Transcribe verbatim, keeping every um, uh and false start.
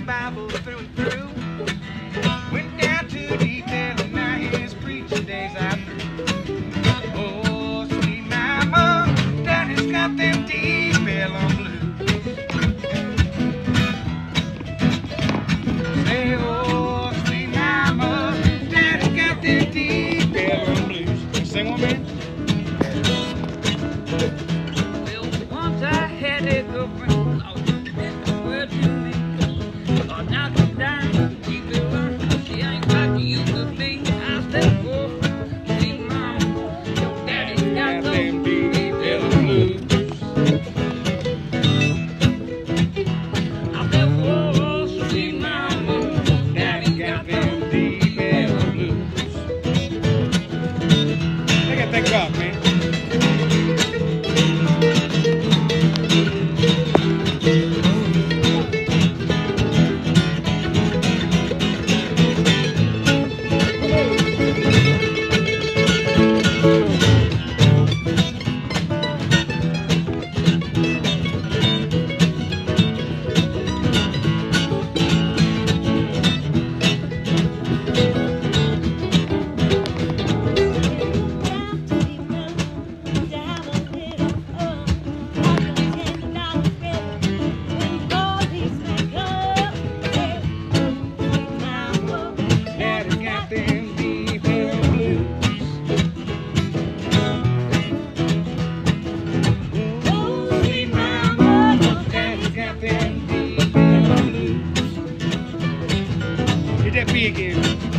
Bible through and through. Went down to deep hell and now his preaching days are through. Oh, sweet mama, daddy's got them deep hell on blues. Say, oh, sweet mama, daddy's got them deep hell on blues. Sing one, man. Well, once I had a girlfriend, Lord, that's the word to me. Oh, now she's down, she will learn. She ain't like she used to be. I said, oh, sweet mama, your daddy's got them deep hell on blues. I said, oh, sweet mama, daddy's got them deep hell on blues. I gotta think about it, man. Hit that B again.